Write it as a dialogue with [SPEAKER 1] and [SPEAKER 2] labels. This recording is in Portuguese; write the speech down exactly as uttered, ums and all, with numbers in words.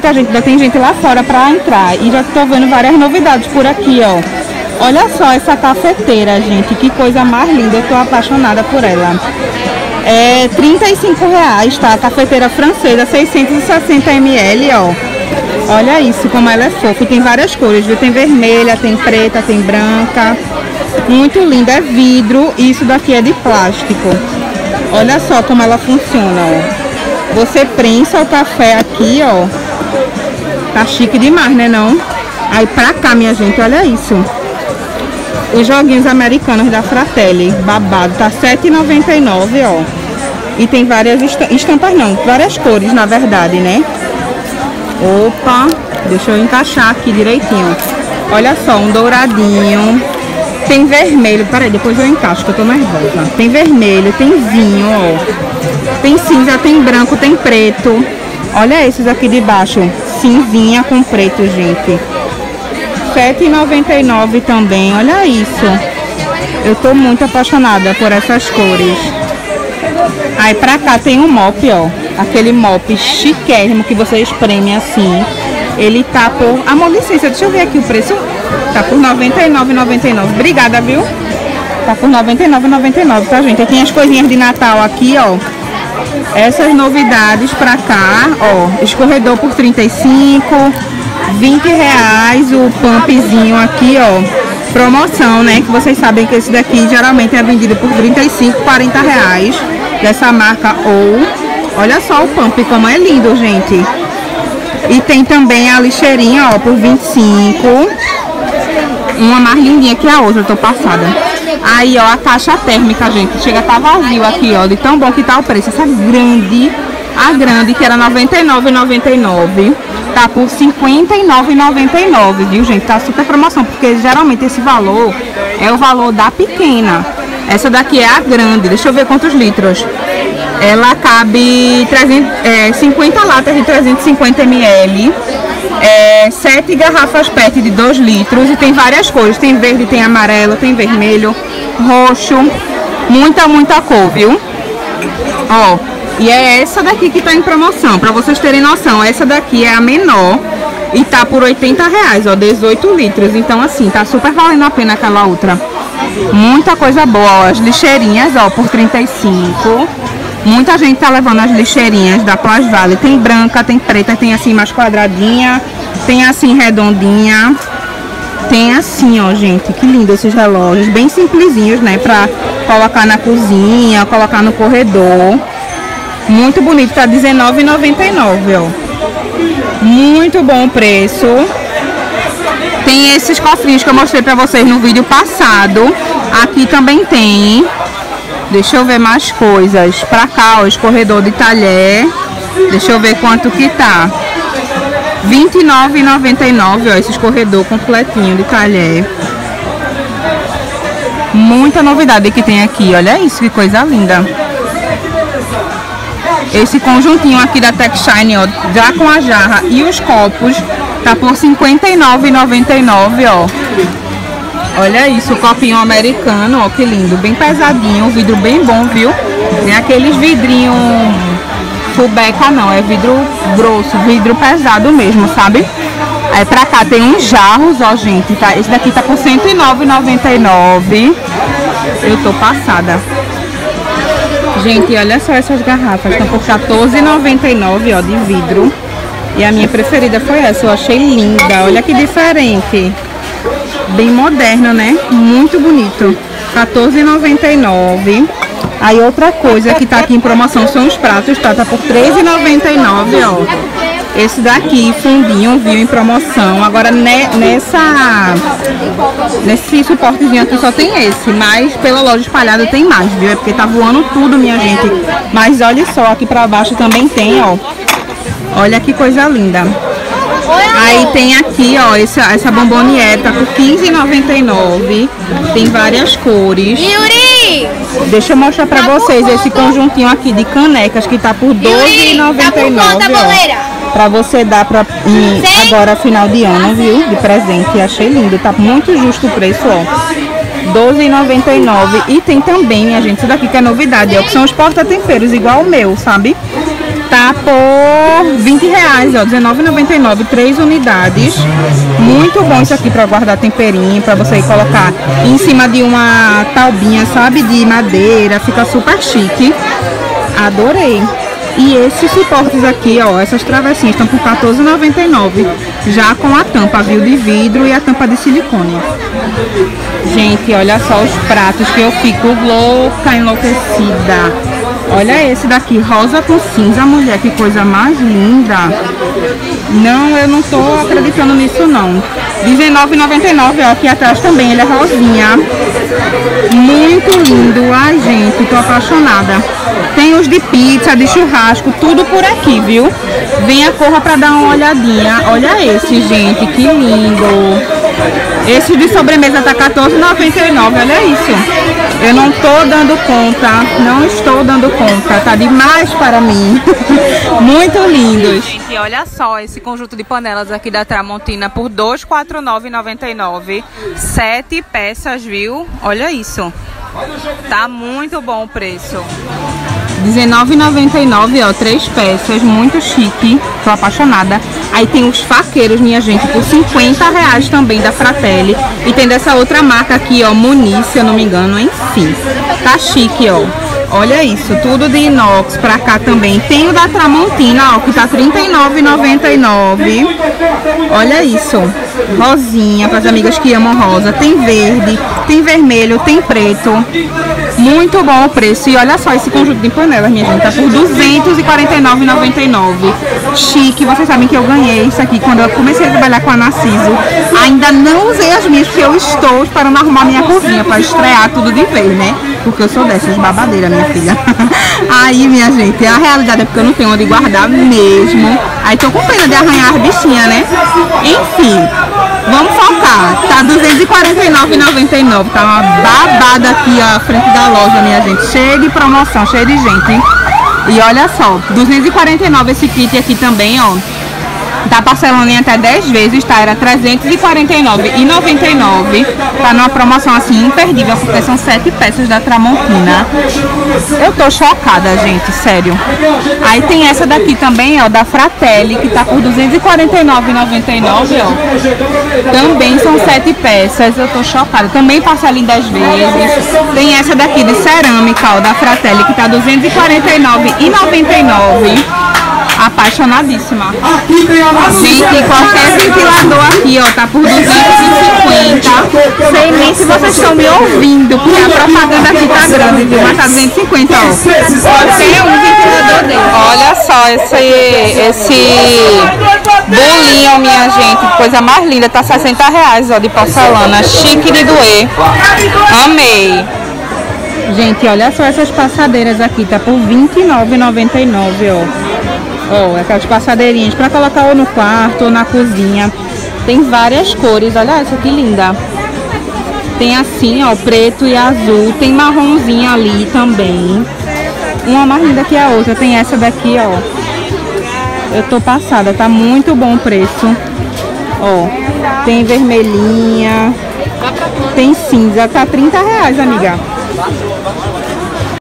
[SPEAKER 1] a gente ainda tem gente lá fora pra entrar. E já tô vendo várias novidades por aqui, ó. Olha só essa cafeteira, gente. Que coisa mais linda. Eu tô apaixonada por ela. É trinta e cinco reais, tá? A cafeteira francesa, seiscentos e sessenta mililitros, ó. Olha isso, como ela é fofa. E tem várias cores, viu? Tem vermelha, tem preta, tem branca. Muito linda. É vidro e isso daqui é de plástico. Olha só como ela funciona, ó. Você prensa o café aqui, ó. Tá chique demais, né não? Aí pra cá, minha gente, olha isso. Os joguinhos americanos da Fratelli, babado, tá sete e noventa e nove, ó. E tem várias estampas, não, várias cores, na verdade, né? Opa, deixa eu encaixar aqui direitinho. Olha só, um douradinho. Tem vermelho, peraí, depois eu encaixo, que eu tô nervosa. Tem vermelho, tem vinho, ó. Tem cinza, tem branco, tem preto. Olha esses aqui de baixo, cinzinha com preto, gente. sete e noventa e nove também, olha isso. Eu tô muito apaixonada por essas cores. Aí pra cá tem um mop, ó. Aquele mop chiquérrimo que você espreme assim. Ele tá por... Amor, licença, deixa eu ver aqui o preço. Tá por noventa e nove reais e noventa e nove centavos. Obrigada, viu? Tá por noventa e nove reais e noventa e nove centavos, tá, gente? Aí tem as coisinhas de Natal aqui, ó. Essas novidades pra cá, ó. Escorredor por trinta e cinco reais. vinte reais o pumpzinho aqui, ó. Promoção, né? Que vocês sabem que esse daqui geralmente é vendido por trinta e cinco, quarenta reais. Dessa marca ou. Olha só o pump, como é lindo, gente. E tem também a lixeirinha, ó, por vinte e cinco. Uma mais lindinha que a outra, eu tô passada. Aí, ó, a caixa térmica, gente. Chega a tá vazio aqui, ó. De tão bom que tá o preço. Essa grande, a grande, que era noventa e nove reais e noventa e nove centavos. Tá por cinquenta e nove reais e noventa e nove centavos, viu, gente? Tá super promoção, porque geralmente esse valor é o valor da pequena. Essa daqui é a grande. Deixa eu ver quantos litros. Ela cabe trezentos, é, cinquenta latas de trezentos e cinquenta mililitros. É, sete garrafas P E T de dois litros. E tem várias cores. Tem verde, tem amarelo, tem vermelho, roxo. Muita, muita cor, viu? Ó. E é essa daqui que tá em promoção, pra vocês terem noção. Essa daqui é a menor e tá por oitenta reais, ó, dezoito litros. Então, assim, tá super valendo a pena aquela outra. Muita coisa boa, ó, as lixeirinhas, ó, por trinta e cinco. Muita gente tá levando as lixeirinhas da Plus Vale. Tem branca, tem preta, tem assim mais quadradinha, tem assim redondinha. Tem assim, ó, gente, que lindo esses relógios, bem simplesinhos, né, pra colocar na cozinha, colocar no corredor. Muito bonito, tá dezenove reais e noventa e nove centavos, ó. Muito bom o preço. Tem esses cofrinhos que eu mostrei pra vocês no vídeo passado. Aqui também tem. Deixa eu ver mais coisas. Pra cá, ó, escorredor de talher. Deixa eu ver quanto que tá. vinte e nove reais e noventa e nove centavos, ó, esse escorredor completinho de talher. Muita novidade que tem aqui, olha isso, que coisa linda. Esse conjuntinho aqui da Tech Shine, ó, já com a jarra e os copos, tá por cinquenta e nove reais e noventa e nove centavos, ó. Olha isso, o copinho americano, ó, que lindo, bem pesadinho, um vidro bem bom, viu? Tem aqueles vidrinhos fubeca não, é vidro grosso, vidro pesado mesmo, sabe? Aí pra cá tem uns jarros, ó, gente, tá? Esse daqui tá por cento e nove reais e noventa e nove centavos. Eu tô passada. Gente, olha só essas garrafas, estão por quatorze reais e noventa e nove centavos, ó, de vidro. E a minha preferida foi essa, eu achei linda, olha que diferente. Bem moderno, né? Muito bonito. quatorze reais e noventa e nove centavos. Aí outra coisa que tá aqui em promoção são os pratos, tá? Tá por três reais e noventa e nove centavos, ó. Esse daqui, fundinho, viu, em promoção. Agora, ne, nessa... Nesse suportezinho aqui só tem esse. Mas pela loja espalhada tem mais, viu? É porque tá voando tudo, minha gente. Mas olha só, aqui pra baixo também tem, ó. Olha que coisa linda. Aí tem aqui, ó, essa, essa bomboniere, tá por quinze reais e noventa e nove centavos. Tem várias cores.
[SPEAKER 2] Yuri!
[SPEAKER 1] Deixa eu mostrar pra vocês esse conjuntinho aqui de canecas que tá por doze reais e noventa e nove centavos, ó. Pra você dar pra hum, agora final de ano, viu? De presente. Achei lindo. Tá muito justo o preço, ó. doze e noventa e nove. E tem também, minha gente, isso daqui que é novidade, ó, que são os porta-temperos, igual o meu, sabe? Tá por vinte reais, ó, dezenove e noventa e nove, três unidades. Muito bom isso aqui para guardar temperinho, para você colocar em cima de uma taubinha, sabe, de madeira, fica super chique. Adorei. E esses suportes aqui, ó, essas travessinhas estão por quatorze e noventa e nove, já com a tampa, viu, de vidro e a tampa de silicone. Gente, olha só os pratos que eu fico louca, enlouquecida. Olha esse daqui, rosa com cinza, mulher, que coisa mais linda. Não, eu não tô acreditando nisso não. dezenove e noventa e nove, ó, aqui atrás também, ele é rosinha. Muito lindo, ai gente, tô apaixonada. Tem os de pizza, de churrasco, tudo por aqui, viu? Venha, corra pra dar uma olhadinha. Olha esse, gente, que lindo. Esse de sobremesa tá quatorze e noventa e nove, olha isso. Eu não tô dando conta, não estou dando conta, tá demais para mim. Muito lindos. Gente, olha só esse conjunto de panelas aqui da Tramontina por duzentos e quarenta e nove reais e noventa e nove centavos. Sete peças, viu? Olha isso. Tá muito bom o preço. dezenove e noventa e nove, ó, três peças, muito chique, tô apaixonada. Aí tem os faqueiros, minha gente, por cinquenta reais também da Fratelli. E tem dessa outra marca aqui, ó, Muniz, se eu não me engano, enfim. Tá chique, ó. Olha isso, tudo de inox pra cá também. Tem o da Tramontina, ó, que tá trinta e nove reais e noventa e nove. Olha isso, rosinha, para as amigas que amam rosa. Tem verde, tem vermelho, tem preto. Muito bom o preço. E olha só esse conjunto de panelas, minha gente, tá por duzentos e quarenta e nove reais e noventa e nove. Chique, vocês sabem que eu ganhei isso aqui quando eu comecei a trabalhar com a Narciso. Ainda não usei as minhas, porque eu estou esperando arrumar minha cozinha para estrear tudo de vez, né? Porque eu sou dessas babadeiras, minha filha. Aí, minha gente, a realidade é porque eu não tenho onde guardar mesmo. Aí tô com pena de arranhar as bichinhas, né? Enfim, vamos focar. Tá duzentos e quarenta e nove reais e noventa e nove. Tá uma babada aqui, ó, à frente da loja, minha gente. Cheio de promoção, cheio de gente. E olha só, duzentos e quarenta e nove esse kit aqui também, ó. Tá parcelando em até dez vezes, tá? Era trezentos e quarenta e nove reais e noventa e nove centavos. Tá numa promoção assim imperdível, porque são sete peças da Tramontina. Eu tô chocada, gente, sério. Aí tem essa daqui também, ó, da Fratelli, que tá por duzentos e quarenta e nove reais e noventa e nove centavos, ó. Também são sete peças, eu tô chocada. Também parcela em dez vezes. Tem essa daqui de cerâmica, ó, da Fratelli, que tá duzentos e quarenta e nove reais e noventa e nove centavos. Apaixonadíssima. Gente, qualquer ventilador aqui, ó, tá por duzentos e cinquenta. Sei nem se vocês estão me ouvindo, porque a propaganda aqui tá grande, viu? Mas tá duzentos e cinquenta, ó. Qualquer um ventilador dele. Olha só esse, esse bolinho, minha gente. Coisa mais linda. Tá sessenta reais, ó, de porcelana. Chique de doer. Amei. Gente, olha só essas passadeiras aqui. Tá por vinte e nove reais e noventa e nove, ó. Ó, oh, aquelas passadeirinhas para colocar ou no quarto ou na cozinha. Tem várias cores, olha essa que linda. Tem assim, ó, preto e azul. Tem marronzinho ali também. Uma mais linda que a outra. Tem essa daqui, ó. Eu tô passada, tá muito bom o preço. Ó, tem vermelhinha. Tem cinza, tá trinta reais, amiga.